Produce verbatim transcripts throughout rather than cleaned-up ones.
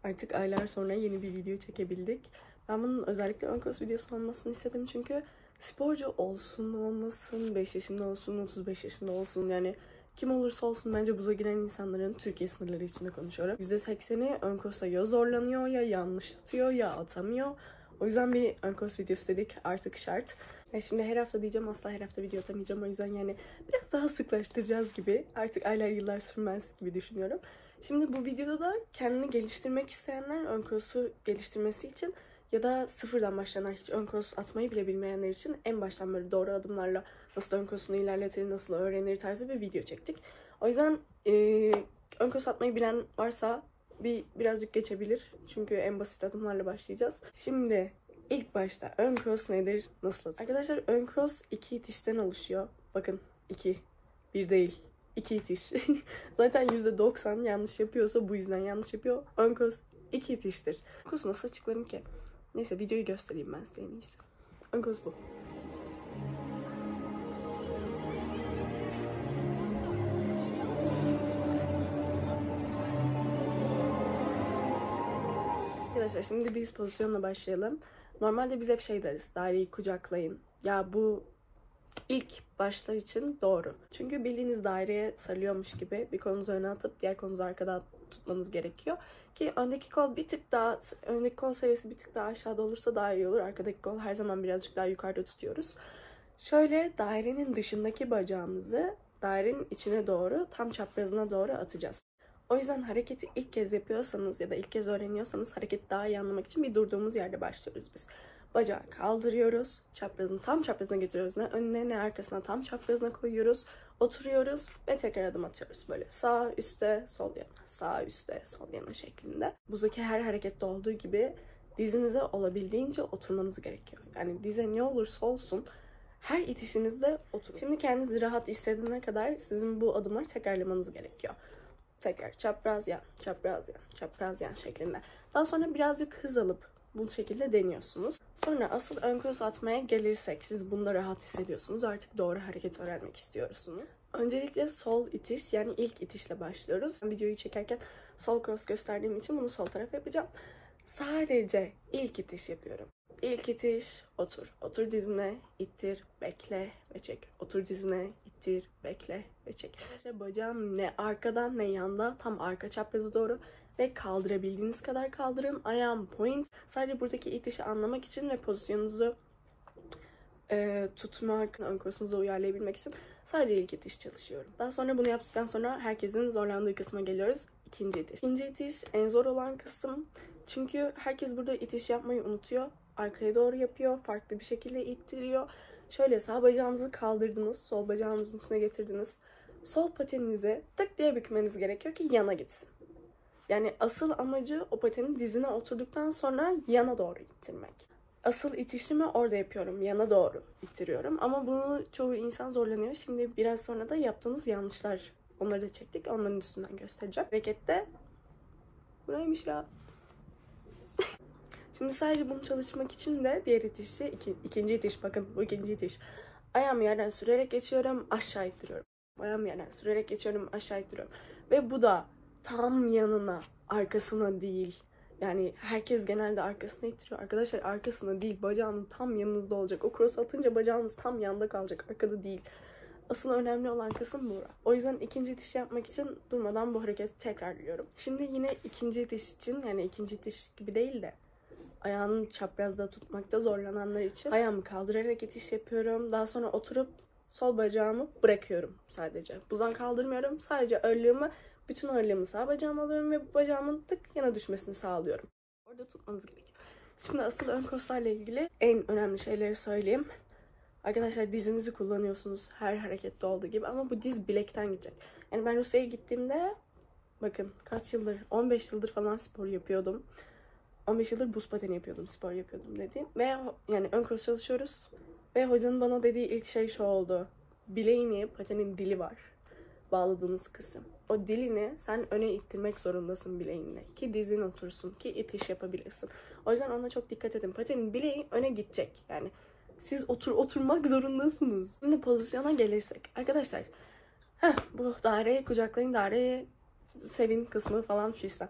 Artık aylar sonra yeni bir video çekebildik. Ben bunun özellikle ön cross videosu olmasını istedim çünkü sporcu olsun olmasın, beş yaşında olsun, otuz beş yaşında olsun, yani kim olursa olsun bence buza giren insanların, Türkiye sınırları içinde konuşuyorum, yüzde sekseni ön cross'a ya zorlanıyor ya yanlış atıyor ya atamıyor. O yüzden bir ön cross videosu dedik, artık şart. Yani şimdi her hafta diyeceğim, asla her hafta video atamayacağım. O yüzden yani biraz daha sıklaştıracağız gibi. Artık aylar yıllar sürmez gibi düşünüyorum. Şimdi bu videoda da kendini geliştirmek isteyenler, ön cross'u geliştirmesi için ya da sıfırdan başlayanlar, hiç ön cross atmayı bile bilmeyenler için en baştan böyle doğru adımlarla nasıl ön cross'unu ilerletir, nasıl öğrenir tarzı bir video çektik. O yüzden e, ön cross atmayı bilen varsa bir birazcık geçebilir. Çünkü en basit adımlarla başlayacağız. Şimdi ilk başta ön cross nedir, nasıl atılır? Arkadaşlar ön cross iki itişten oluşuyor. Bakın iki, bir değil. İki itiş. Zaten yüzde doksan yanlış yapıyorsa bu yüzden yanlış yapıyor. Ön cross iki itiştir. Ön cross'u nasıl açıklarım ki? Neyse videoyu göstereyim ben size en iyisi. Ön cross bu. Arkadaşlar şimdi biz pozisyonla başlayalım. Normalde biz hep şey deriz, daireyi kucaklayın. Ya bu ilk başlar için doğru. Çünkü bildiğiniz daireye sarılıyormuş gibi bir kolunuzu öne atıp diğer kolunuzu arkada tutmanız gerekiyor. Ki öndeki kol bir tık daha, öndeki kol seviyesi bir tık daha aşağıda olursa daha iyi olur. Arkadaki kol her zaman birazcık daha yukarıda tutuyoruz. Şöyle dairenin dışındaki bacağımızı dairenin içine doğru, tam çaprazına doğru atacağız. O yüzden hareketi ilk kez yapıyorsanız ya da ilk kez öğreniyorsanız hareketi daha iyi anlamak için bir durduğumuz yerde başlıyoruz biz. Bacağı kaldırıyoruz, çaprazını tam çaprazına getiriyoruz. Ne önüne ne arkasına tam çaprazına koyuyoruz. Oturuyoruz ve tekrar adım atıyoruz. Böyle sağ üstte, sol yana, sağ üstte, sol yana şeklinde. Buzdaki her harekette olduğu gibi dizinize olabildiğince oturmanız gerekiyor. Yani dize ne olursa olsun her itişinizde oturun. Şimdi kendinizi rahat hissedene kadar sizin bu adımları tekrarlamanız gerekiyor. Tekrar çapraz yan, çapraz yan, çapraz yan şeklinde. Daha sonra birazcık hız alıp bu şekilde deniyorsunuz. Sonra asıl ön cross atmaya gelirsek, siz bunda rahat hissediyorsunuz. Artık doğru hareket öğrenmek istiyorsunuz. Öncelikle sol itiş, yani ilk itişle başlıyoruz. Videoyu çekerken sol cross gösterdiğim için bunu sol tarafa yapacağım. Sadece ilk itiş yapıyorum. İlk itiş, otur. Otur dizine, ittir, bekle ve çek. Otur dizine, ittir, bekle ve çek. İşte bacağım ne arkadan ne yanda, tam arka çaprazı doğru ve kaldırabildiğiniz kadar kaldırın. Ayağım point. Sadece buradaki itişi anlamak için ve pozisyonunuzu e, tutmak, ön cross'unuzu uyarlayabilmek için sadece ilk itiş çalışıyorum. Daha sonra bunu yaptıktan sonra herkesin zorlandığı kısma geliyoruz. İkinci itiş. İkinci itiş en zor olan kısım. Çünkü herkes burada itiş yapmayı unutuyor. Arkaya doğru yapıyor. Farklı bir şekilde ittiriyor. Şöyle sağ bacağınızı kaldırdınız. Sol bacağınızın üstüne getirdiniz. Sol pateninizi tık diye bükmeniz gerekiyor ki yana gitsin. Yani asıl amacı o patenin dizine oturduktan sonra yana doğru ittirmek. Asıl itişimi orada yapıyorum. Yana doğru ittiriyorum. Ama bunu çoğu insan zorlanıyor. Şimdi biraz sonra da yaptığınız yanlışlar, onları da çektik. Onların üstünden göstereceğim. Harekette buraymış ya. Şimdi sadece bunu çalışmak için de diğer itişi, iki, ikinci itiş, bakın bu ikinci itiş. Ayağımı yerden sürerek geçiyorum, aşağı ittiriyorum. Ayağımı yerden sürerek geçiyorum, aşağı ittiriyorum. Ve bu da tam yanına, arkasına değil. Yani herkes genelde arkasına ittiriyor. Arkadaşlar arkasına değil, bacağının tam yanınızda olacak. O cross atınca bacağınız tam yanda kalacak, arkada değil. Asıl önemli olan kısım bu. O yüzden ikinci itiş yapmak için durmadan bu hareketi tekrarlıyorum. Şimdi yine ikinci itiş için, yani ikinci itiş gibi değil de ayağını çaprazda tutmakta zorlananlar için ayağımı kaldırarak itiş yapıyorum. Daha sonra oturup sol bacağımı bırakıyorum sadece. Buzdan kaldırmıyorum. Sadece ağırlığımı, bütün ağırlığımı sağ bacağıma alıyorum ve bu bacağımın tık yana düşmesini sağlıyorum. Orada tutmanız gerekiyor. Şimdi asıl ön cross'larla ilgili en önemli şeyleri söyleyeyim. Arkadaşlar dizinizi kullanıyorsunuz her harekette olduğu gibi ama bu diz bilekten gidecek. Yani ben Rusya'ya gittiğimde bakın kaç yıldır, on beş yıldır falan spor yapıyordum. on beş yıldır buz pateni yapıyordum, spor yapıyordum dediğim. Ve yani ön cross çalışıyoruz. Ve hocanın bana dediği ilk şey şu oldu. Bileğini, patenin dili var. Bağladığınız kısım. O dilini sen öne ittirmek zorundasın bileğinle. Ki dizin otursun, ki itiş yapabilirsin. O yüzden ona çok dikkat edin. Patenin bileği öne gidecek. Yani siz otur oturmak zorundasınız. Şimdi pozisyona gelirsek. Arkadaşlar, heh, bu daireyi kucaklayın, daireyi sevin kısmı falan fistan.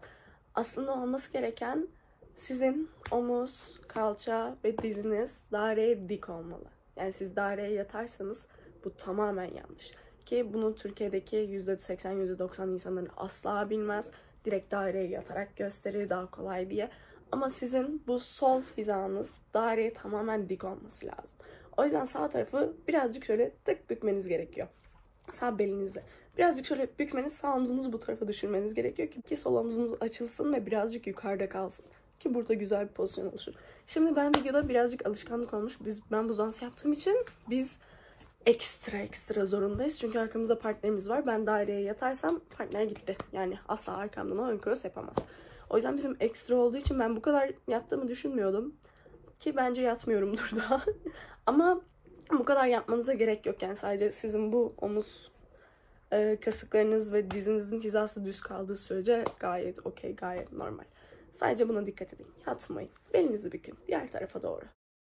Aslında olması gereken sizin omuz, kalça ve diziniz daireye dik olmalı. Yani siz daireye yatarsanız bu tamamen yanlış. Ki bunu Türkiye'deki yüzde seksen yüzde doksan insanların asla bilmez. Direkt daireye yatarak gösterir daha kolay diye. Ama sizin bu sol hizanız daireye tamamen dik olması lazım. O yüzden sağ tarafı birazcık şöyle tık bükmeniz gerekiyor. Sağ belinizi. Birazcık şöyle bükmeniz, sağ omuzunuzu bu tarafa düşürmeniz gerekiyor ki, ki sol omuzunuz açılsın ve birazcık yukarıda kalsın. Ki burada güzel bir pozisyon oluşur. Şimdi ben videoda birazcık alışkanlık olmuş. Biz, ben buzans yaptığım için biz ekstra ekstra zorundayız. Çünkü arkamızda partnerimiz var. Ben daireye yatarsam partner gitti. Yani asla arkamdan o ön cross yapamaz. O yüzden bizim ekstra olduğu için ben bu kadar yattığımı düşünmüyordum. Ki bence yatmıyorumdur daha. Ama bu kadar yapmanıza gerek yok. Yani sadece sizin bu omuz e, kasıklarınız ve dizinizin hizası düz kaldığı sürece gayet okey, gayet normal. Sadece buna dikkat edin. Yatmayın. Belinizi bükün. Diğer tarafa doğru.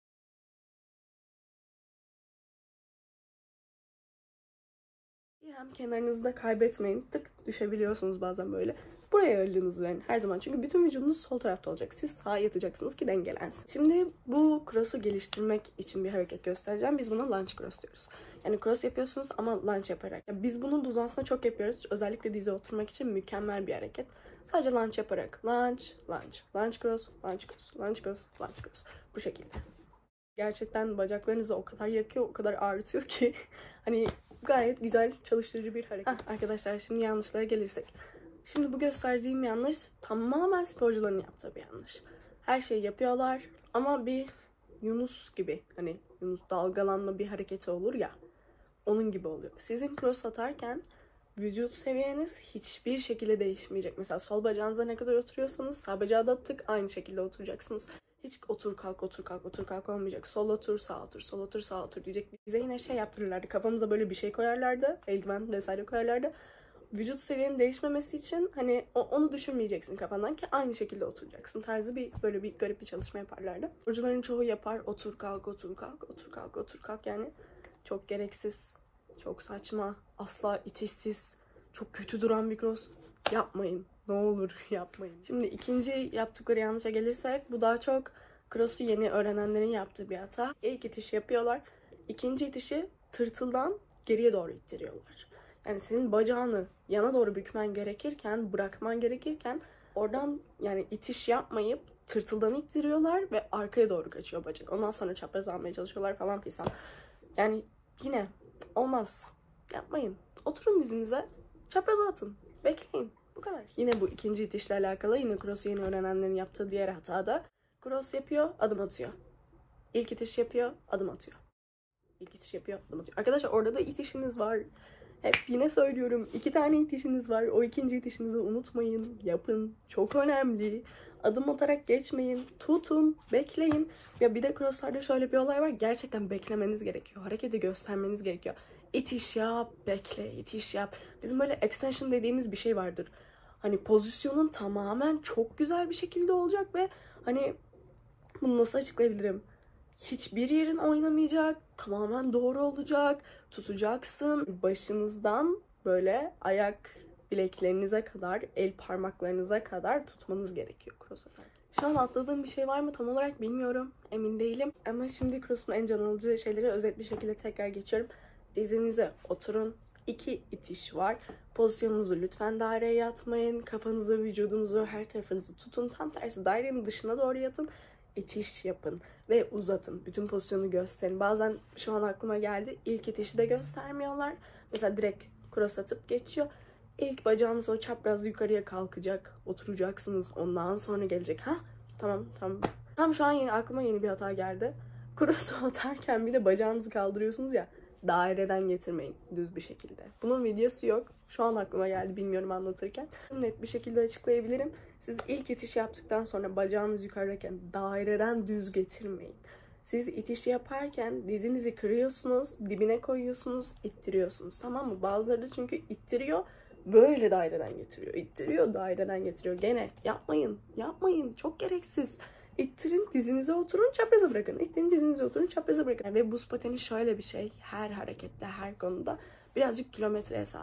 Hem kenarınızı da kaybetmeyin. Tık düşebiliyorsunuz bazen böyle. Buraya ağırlığınızı verin her zaman. Çünkü bütün vücudunuz sol tarafta olacak. Siz sağa yatacaksınız ki dengelensin. Şimdi bu cross'u geliştirmek için bir hareket göstereceğim. Biz buna lunge cross diyoruz. Yani cross yapıyorsunuz ama lunge yaparak. Yani biz bunu buzansında çok yapıyoruz. Özellikle dize oturmak için mükemmel bir hareket. Sadece lunge yaparak. Lunge, lunge, lunge cross, lunge cross, lunge cross, lunge cross. Bu şekilde. Gerçekten bacaklarınızı o kadar yakıyor, o kadar ağrıtıyor ki hani gayet güzel çalıştırıcı bir hareket. Heh, arkadaşlar şimdi yanlışlara gelirsek. Şimdi bu gösterdiğim yanlış tamamen sporcuların yaptığı bir yanlış. Her şeyi yapıyorlar ama bir Yunus gibi, hani Yunus dalgalanma bir hareketi olur ya, onun gibi oluyor. Sizin cross atarken vücut seviyeniz hiçbir şekilde değişmeyecek. Mesela sol bacağınıza ne kadar oturuyorsanız sağ bacağı da tık aynı şekilde oturacaksınız. Hiç otur kalk otur kalk otur kalk olmayacak. Sol otur sağ otur sol otur sağ otur diyecek. Bize yine şey yaptırırlardı. Kafamıza böyle bir şey koyarlardı. Eldiven vesaire koyarlardı. Vücut seviyenin değişmemesi için hani onu düşünmeyeceksin kafandan ki aynı şekilde oturacaksın tarzı bir böyle bir garip bir çalışma yaparlardı. Sporcuların çoğu yapar. Otur kalk otur kalk otur kalk otur kalk yani çok gereksiz, çok saçma, asla itişsiz, çok kötü duran bir cross. Yapmayın. Ne olur yapmayın. Şimdi ikinci yaptıkları yanlışa gelirsek bu daha çok cross'u yeni öğrenenlerin yaptığı bir hata. İlk itiş yapıyorlar. İkinci itişi tırtıldan geriye doğru ittiriyorlar. Yani senin bacağını yana doğru bükmen gerekirken, bırakman gerekirken oradan yani itiş yapmayıp tırtıldan ittiriyorlar ve arkaya doğru kaçıyor bacak. Ondan sonra çapraz almaya çalışıyorlar falan filan. Yani yine olmaz. Yapmayın. Oturun dizinize. Çapraz atın. Bekleyin. Bu kadar. Yine bu ikinci itişle alakalı yine cross'u yeni öğrenenlerin yaptığı diğer hata da cross yapıyor, adım atıyor. İlk itiş yapıyor, adım atıyor. İlk itiş yapıyor, adım atıyor. Arkadaşlar orada da itişiniz var. Hep yine söylüyorum. iki tane itişiniz var. O ikinci itişinizi unutmayın. Yapın. Çok önemli. Adım atarak geçmeyin. Tutun. Bekleyin. Ya bir de cross'larda şöyle bir olay var. Gerçekten beklemeniz gerekiyor. Hareketi göstermeniz gerekiyor. İtiş yap, bekle, itiş yap. Bizim böyle extension dediğimiz bir şey vardır. Hani pozisyonun tamamen çok güzel bir şekilde olacak ve hani bunu nasıl açıklayabilirim? Hiçbir yerin oynamayacak, tamamen doğru olacak, tutacaksın. Başınızdan böyle ayak bileklerinize kadar, el parmaklarınıza kadar tutmanız gerekiyor cross atarken. Şu an atladığım bir şey var mı tam olarak bilmiyorum, emin değilim. Ama şimdi cross'un en can alıcı şeyleri özet bir şekilde tekrar geçiyorum. Dizinize oturun. İki itiş var. Pozisyonunuzu lütfen daireye yatmayın. Kafanızı, vücudunuzu, her tarafınızı tutun. Tam tersi dairenin dışına doğru yatın. İtiş yapın ve uzatın. Bütün pozisyonu gösterin. Bazen şu an aklıma geldi. İlk itişi de göstermiyorlar. Mesela direkt cross atıp geçiyor. İlk bacağınız o çapraz yukarıya kalkacak. Oturacaksınız. Ondan sonra gelecek. Ha? Tamam tamam. Tam şu an yeni aklıma yeni bir hata geldi. Cross atarken bir de bacağınızı kaldırıyorsunuz ya. Daireden getirmeyin düz bir şekilde. Bunun videosu yok. Şu an aklıma geldi bilmiyorum anlatırken. Net bir şekilde açıklayabilirim. Siz ilk itiş yaptıktan sonra bacağınız yukarıdayken daireden düz getirmeyin. Siz itiş yaparken dizinizi kırıyorsunuz, dibine koyuyorsunuz, ittiriyorsunuz. Tamam mı? Bazıları da çünkü ittiriyor, böyle daireden getiriyor. İttiriyor, daireden getiriyor. Gene yapmayın, yapmayın. Çok gereksiz. İttirin, dizinize oturun, çapraza bırakın. İttirin, dizinize oturun, çapraza bırakın. Ve buz pateni şöyle bir şey. Her harekette, her konuda birazcık kilometre hesabı.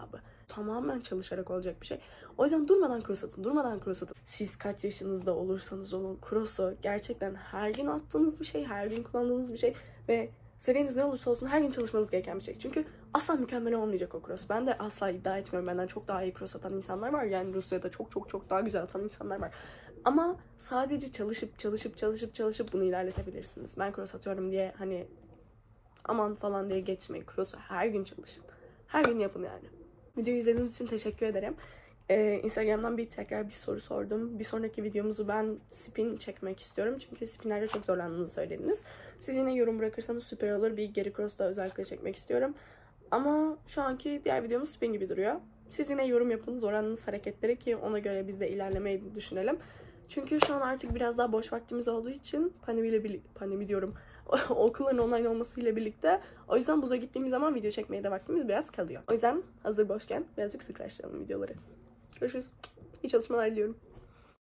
Tamamen çalışarak olacak bir şey. O yüzden durmadan cross atın, durmadan cross atın. Siz kaç yaşınızda olursanız olun, cross'u gerçekten her gün attığınız bir şey, her gün kullandığınız bir şey ve seviyeniz ne olursa olsun her gün çalışmanız gereken bir şey. Çünkü asla mükemmel olmayacak o cross. Ben de asla iddia etmiyorum. Benden çok daha iyi cross atan insanlar var. Yani Rusya'da çok çok çok daha güzel atan insanlar var. Ama sadece çalışıp çalışıp çalışıp çalışıp bunu ilerletebilirsiniz. Ben cross atıyorum diye hani aman falan diye geçmeyin. Cross'u her gün çalışın. Her gün yapın yani. Videoyu izlediğiniz için teşekkür ederim. Ee, Instagram'dan bir tekrar bir soru sordum. Bir sonraki videomuzu ben spin çekmek istiyorum. Çünkü spinlerde çok zorlandığınızı söylediniz. Siz yine yorum bırakırsanız süper olur. Bir geri cross'ta özellikle çekmek istiyorum. Ama şu anki diğer videomuz spin gibi duruyor. Siz yine yorum yapın. Zorlandığınız hareketleri ki ona göre biz de ilerlemeyi düşünelim. Çünkü şu an artık biraz daha boş vaktimiz olduğu için pandemiyle birlikte, pandemi diyorum, okulların online olmasıyla birlikte o yüzden buza gittiğimiz zaman video çekmeye de vaktimiz biraz kalıyor. O yüzden hazır boşken birazcık sıklaştıralım videoları. Görüşürüz. İyi çalışmalar diliyorum.